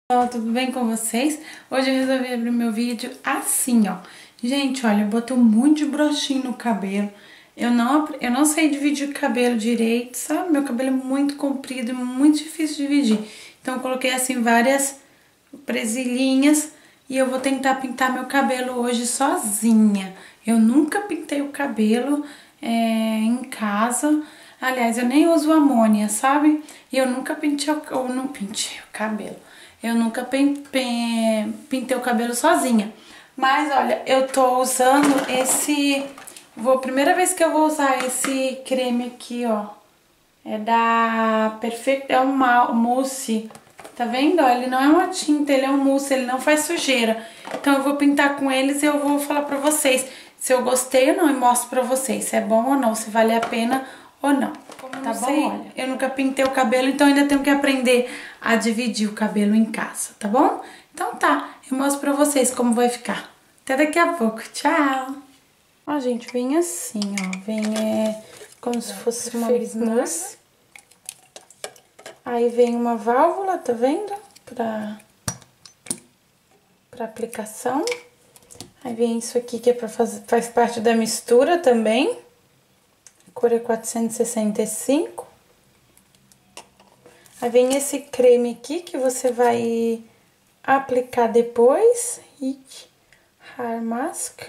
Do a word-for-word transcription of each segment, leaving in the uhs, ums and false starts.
Olá, tudo bem com vocês? Hoje eu resolvi abrir meu vídeo assim, ó. Gente, olha, eu botei um monte de broxinho no cabelo. Eu não, eu não sei dividir o cabelo direito, sabe? Meu cabelo é muito comprido e muito difícil de dividir. Então eu coloquei assim várias presilhinhas e eu vou tentar pintar meu cabelo hoje sozinha. Eu nunca pintei o cabelo é, em casa. Aliás, eu nem uso amônia, sabe? E eu nunca pintei o, eu não pintei o cabelo. Eu nunca pintei o cabelo sozinha. Mas, olha, eu tô usando esse... Vou, primeira vez que eu vou usar esse creme aqui, ó. É da Perfect... É um mousse. Tá vendo? Ele não é uma tinta, ele é um mousse. Ele não faz sujeira. Então, eu vou pintar com eles e eu vou falar pra vocês se eu gostei ou não. E mostro pra vocês se é bom ou não, se vale a pena ou não. Tá bom? Sei. Olha, eu nunca pintei o cabelo, então ainda tenho que aprender a dividir o cabelo em casa, tá bom? Então tá, eu mostro pra vocês como vai ficar. Até daqui a pouco, tchau! Ó, gente, vem assim, ó, vem é, como se fosse uma bisnaga. Aí vem uma válvula, tá vendo? Pra, pra aplicação. Aí vem isso aqui que é pra fazer, faz parte da mistura também. A cor é quatrocentos e sessenta e cinco. Aí vem esse creme aqui que você vai aplicar depois. It Hair Mask.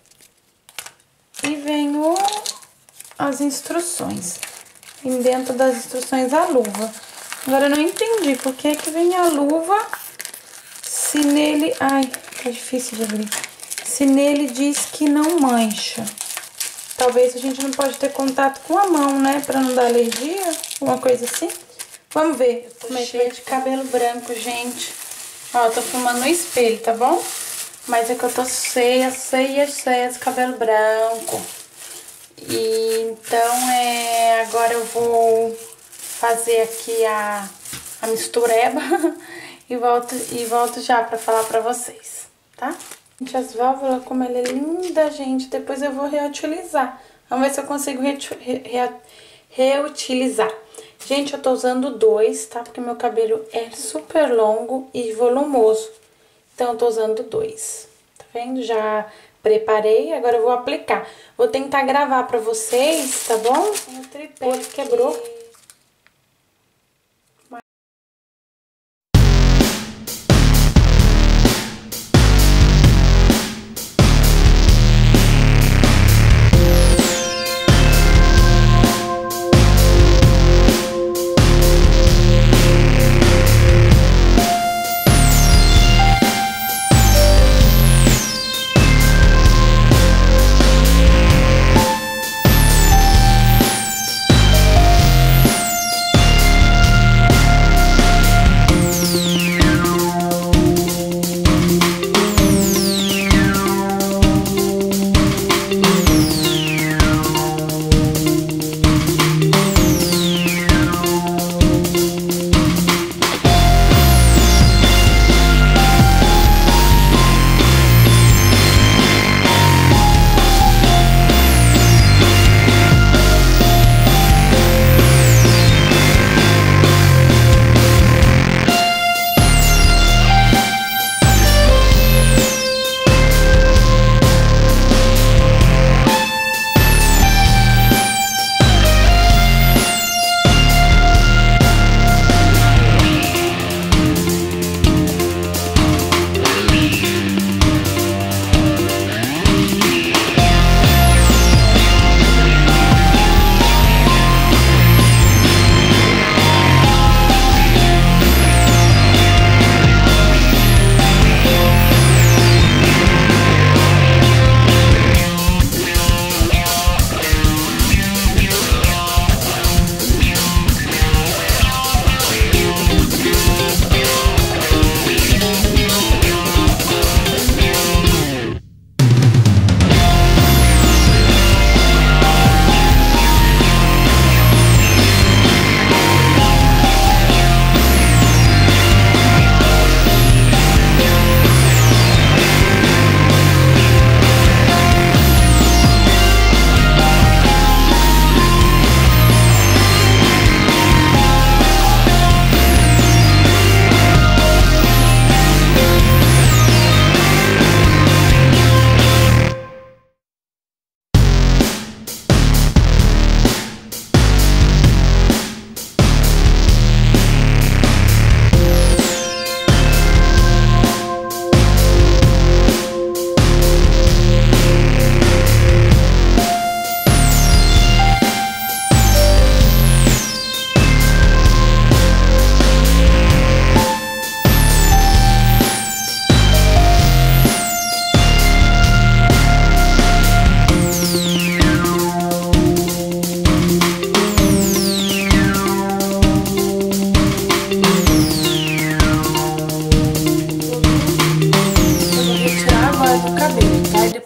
E vem o, as instruções. Vem dentro das instruções a luva. Agora eu não entendi por que que vem a luva se nele... Ai, tá difícil de abrir. Se nele diz que não mancha. Talvez a gente não pode ter contato com a mão, né? Pra não dar alergia, uma coisa assim. Vamos ver como é que é de cabelo branco, gente. Ó, eu tô filmando no espelho, tá bom? Mas é que eu tô cheia, cheia, cheia de cabelo branco. E então, é... agora eu vou fazer aqui a, a mistureba e volto, e volto já pra falar pra vocês, tá? Gente, as válvulas, como ela é linda, gente. Depois eu vou reutilizar. Vamos ver se eu consigo re re reutilizar. Gente, eu tô usando dois, tá? Porque meu cabelo é super longo e volumoso. Então, eu tô usando dois. Tá vendo? Já preparei, agora eu vou aplicar. Vou tentar gravar pra vocês, tá bom? O tripé quebrou.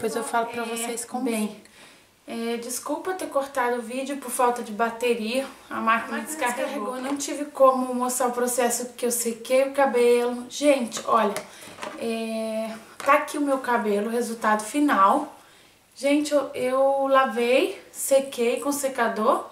depois eu falo pra vocês como bem. É, desculpa ter cortado o vídeo por falta de bateria, a máquina descarregou. Eu não tive como mostrar o processo que eu sequei o cabelo. Gente, olha, é, tá aqui o meu cabelo, o resultado final. Gente, eu, eu lavei, sequei com secador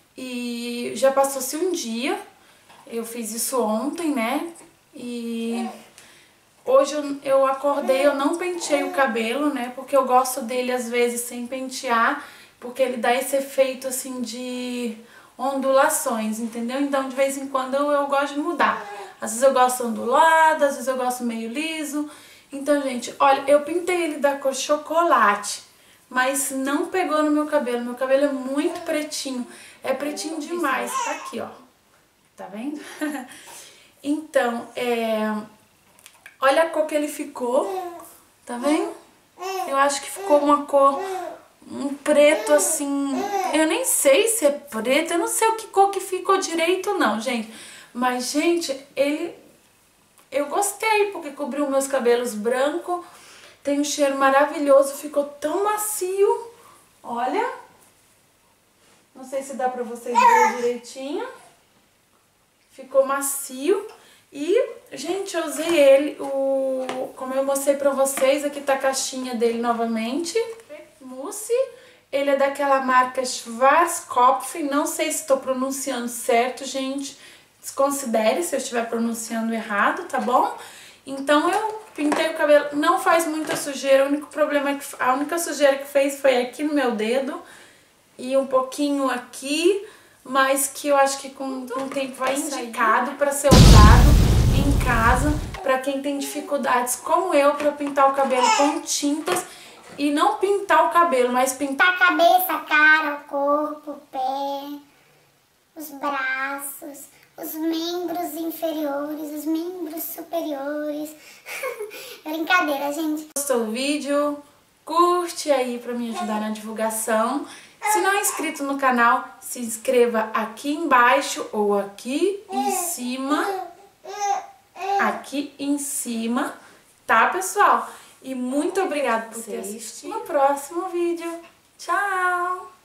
e já passou-se um dia. Eu fiz isso ontem, né? E hoje eu, eu acordei, eu não penteei o cabelo, né? Porque eu gosto dele às vezes sem pentear, porque ele dá esse efeito assim de ondulações, entendeu? Então de vez em quando eu, eu gosto de mudar. Às vezes eu gosto ondulado, às vezes eu gosto meio liso. Então, gente, olha, eu pintei ele da cor chocolate, mas não pegou no meu cabelo. Meu cabelo é muito pretinho, é pretinho demais. Tá aqui, ó. Tá vendo? Então, é... olha a cor que ele ficou, tá vendo? Eu acho que ficou uma cor, um preto assim, eu nem sei se é preto, eu não sei o que cor que ficou direito não, gente. Mas, gente, ele, eu gostei, porque cobriu meus cabelos brancos, tem um cheiro maravilhoso, ficou tão macio, olha. Não sei se dá pra vocês verem direitinho. Ficou macio. E, gente, eu usei ele, o, como eu mostrei pra vocês, aqui tá a caixinha dele novamente. Mousse. Ele é daquela marca Schwarzkopf, não sei se estou pronunciando certo, gente. Desconsidere se eu estiver pronunciando errado, tá bom? Então eu pintei o cabelo, não faz muita sujeira, o único problema é que a única sujeira que fez foi aqui no meu dedo e um pouquinho aqui, mas que eu acho que com, com o tempo vai indicado para ser usado em casa, para quem tem dificuldades como eu para pintar o cabelo com tintas e não pintar o cabelo, mas pintar a cabeça, a cara, o corpo, o pé, os braços, os membros inferiores, os membros superiores. Brincadeira, gente. Gostou do vídeo? Curte aí para me ajudar na divulgação. Se não é inscrito no canal, se inscreva aqui embaixo ou aqui em cima. Aqui em cima, tá, pessoal? E muito obrigada por ter assistido no próximo vídeo. Tchau!